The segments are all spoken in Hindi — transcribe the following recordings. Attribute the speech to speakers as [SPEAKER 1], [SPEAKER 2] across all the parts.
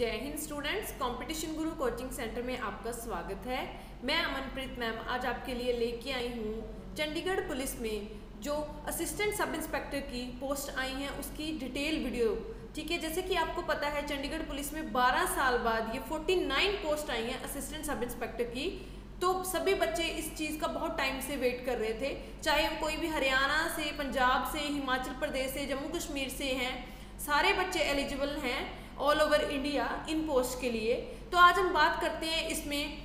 [SPEAKER 1] जय Hind students, competition Guru coaching centre में आपका स्वागत है। मैं अमनप्रीत मैम आज आपके लिए लेके आई हूँ चंडीगढ़ पुलिस में जो असिस्टेंट सब इंस्पेक्टर की पोस्ट आई हैं उसकी डिटेल वीडियो। ठीक है, जैसे कि आपको पता है चंडीगढ़ पुलिस में 12 साल बाद ये 49 पोस्ट आई हैं असिस्टेंट सब इंस्पेक्टर की। तो सभी बच्चे इस चीज़ का बहुत टाइम से वेट कर रहे थे, चाहे वो कोई भी हरियाणा से, पंजाब से, हिमाचल प्रदेश से, जम्मू कश्मीर से हैं, सारे बच्चे एलिजिबल हैं ऑल ओवर इंडिया इन पोस्ट के लिए। तो आज हम बात करते हैं इसमें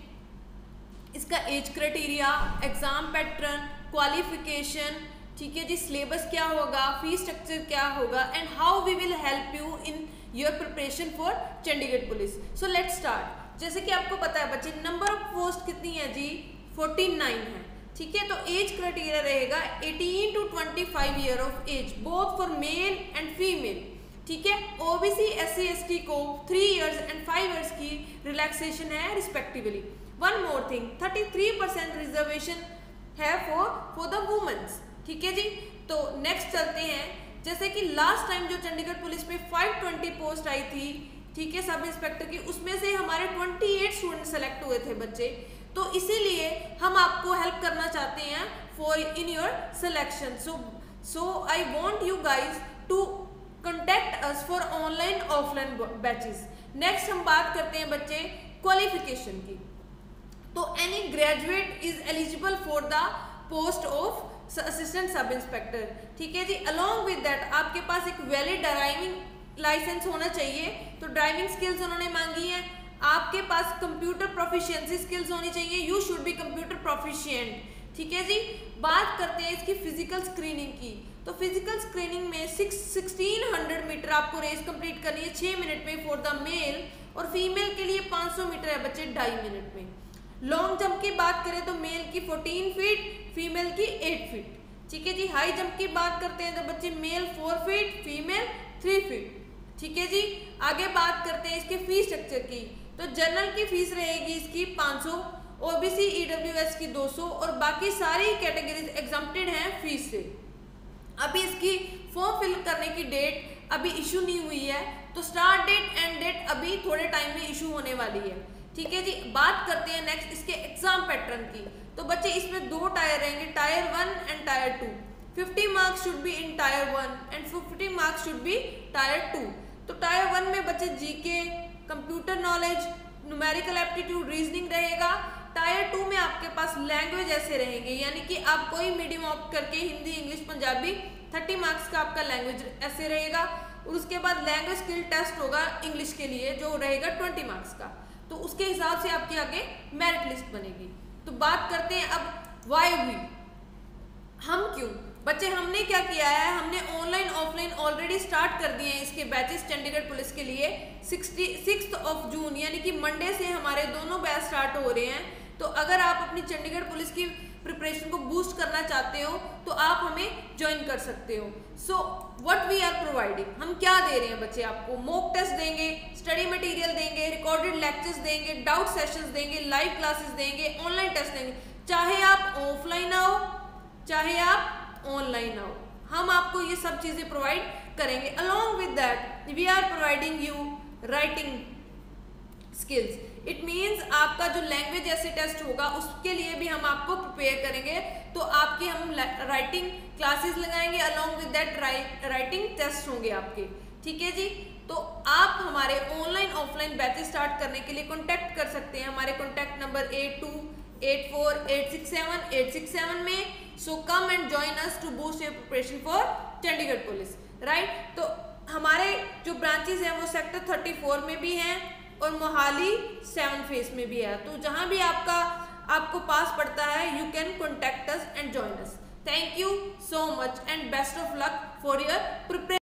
[SPEAKER 1] इसका age criteria, exam pattern, qualification, ठीक है जी, सिलेबस क्या होगा, फीस स्ट्रक्चर क्या होगा and how we will help you in your preparation for Chandigarh police. So let's start. जैसे कि आपको पता है बच्चे, नंबर ऑफ पोस्ट कितनी है जी, 49 है। ठीक है, तो एज क्राइटेरिया रहेगा 18 to 25 year of age both for male and female. ठीक है, ओबीसी SC ST को 3 इयर्स एंड 5 इयर्स की रिलैक्सेशन है respectively. One more thing, 33% reservation है फॉर द वुमेन्स। ठीक है जी, तो नेक्स्ट चलते हैं। जैसे कि लास्ट टाइम जो चंडीगढ़ पुलिस में 520 पोस्ट आई थी, ठीक है, सब इंस्पेक्टर की, उसमें से हमारे 28 स्टूडेंट सेलेक्ट हुए थे बच्चे। तो इसीलिए हम आपको हेल्प करना चाहते हैं for in your selection. So I want you guys to contact us for online offline batches. Next हम बात करते हैं बच्चे क्वालिफिकेशन की। तो any graduate is eligible for the post of assistant sub inspector. ठीक है जी, अलॉन्ग विद दैट आपके पास एक वैलिड ड्राइविंग लाइसेंस होना चाहिए। तो ड्राइविंग स्किल्स उन्होंने मांगी है। आपके पास कंप्यूटर प्रोफिशिएंसी स्किल्स होनी चाहिए, you should be computer proficient. ठीक है जी, बात करते हैं इसकी फिजिकल स्क्रीनिंग की। तो फिजिकल स्क्रीनिंग में 1600 मीटर आपको रेस कंप्लीट करनी है 6 मिनट में फॉर द मेल, और फीमेल के लिए 500 मीटर है बच्चे 2.5 मिनट में। लॉन्ग जंप की बात करें तो मेल की 14 फीट, फीमेल की 8 फीट। ठीक है जी, हाई जंप की बात करते हैं तो बच्चे मेल 4 फीट, फीमेल 3 फीट। ठीक है जी, आगे बात करते हैं इसके फीस स्ट्रक्चर की। तो जनरल की फीस रहेगी इसकी 500, ओबीसी EWS की 200 और बाकी सारी कैटेगरीज एग्जम्प्टेड हैं फीस से। अभी इसकी फॉर्म फिल करने की डेट अभी इशू नहीं हुई है, तो स्टार्ट डेट एंड डेट अभी थोड़े टाइम में इशू होने वाली है। ठीक है जी, बात करते हैं नेक्स्ट इसके एग्जाम पैटर्न की। तो बच्चे इसमें 2 टायर रहेंगे, tier 1 and tier 2। 50 marks should be in tier 1 and 50 marks should be tier 2। तो टायर 1 में बच्चे GK, computer knowledge, numerical aptitude, reasoning रहेगा। टायर 2 में आपके पास लैंग्वेज ऐसे रहेंगे, यानी कि आप कोई मीडियम ऑप्ट करके हिंदी, इंग्लिश, पंजाबी, 30 मार्क्स का आपका लैंग्वेज ऐसे रहेगा। और उसके बाद लैंग्वेज स्किल टेस्ट होगा इंग्लिश के लिए जो रहेगा 20 मार्क्स का। तो उसके हिसाब से आपके आगे मेरिट लिस्ट बनेगी। तो बात करते हैं अब वाई वी, हम क्यों बच्चे, हमने क्या किया है, हमने ऑनलाइन ऑफलाइन ऑलरेडी स्टार्ट कर दिए हैं इसके बैचेस चंडीगढ़ पुलिस के लिए। 6 जून यानी कि मंडे से हमारे दोनों बैच स्टार्ट हो रहे हैं। तो अगर आप अपनी चंडीगढ़ पुलिस की प्रिपरेशन को बूस्ट करना चाहते हो तो आप हमें ज्वाइन कर सकते हो। So what we are providing, हम क्या दे रहे हैं बच्चे आपको, मॉक टेस्ट देंगे, स्टडी मटेरियल देंगे, रिकॉर्डेड लेक्चर्स देंगे, डाउट सेशंस देंगे, लाइव क्लासेस देंगे, ऑनलाइन टेस्ट देंगे। चाहे आप ऑफलाइन आओ चाहे आप ऑनलाइन आओ, हम आपको ये सब चीजें प्रोवाइड करेंगे। Along with that we are providing you writing skills. It means आपका जो लैंग्वेज जैसे टेस्ट होगा उसके लिए भी हम आपको प्रिपेयर करेंगे। तो आपके हम राइटिंग क्लासेस लगाएंगे, along with that writing test होंगे आपके। ठीक है जी, तो आप हमारे ऑनलाइन ऑफलाइन बैचेस स्टार्ट करने के लिए कॉन्टैक्ट कर सकते हैं हमारे कॉन्टैक्ट नंबर 8284867867 में। So come and join us to boost your preparation for Chandigarh police, right. तो हमारे जो ब्रांचेस हैं वो सेक्टर 34 में भी हैं और मोहाली 7 फेस में भी है। तो जहां भी आपको पास पड़ता है, you can contact us and join us. Thank you so much and best of luck for your preparation.